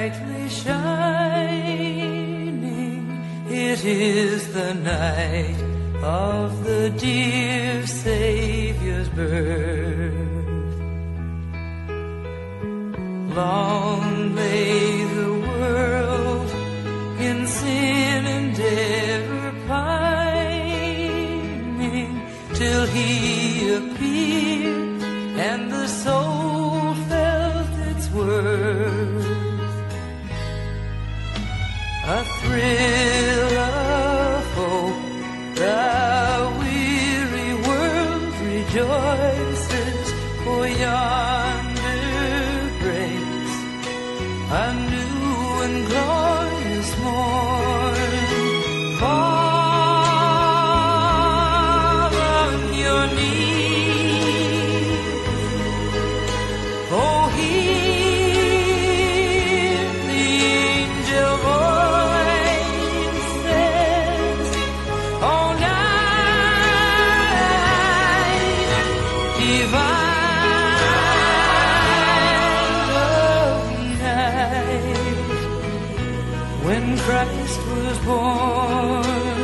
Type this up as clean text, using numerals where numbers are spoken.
brightly shining. It is the night of the dear Savior's birth. Long lay the world in sin and ever pining, till he appeared and the soul felt its worth. A thrill of hope, the weary world rejoices, for yonder breaks a new and glorious morn. Fall on your knees, oh, hear the angel voices, oh, night divine of night, when Christ was born.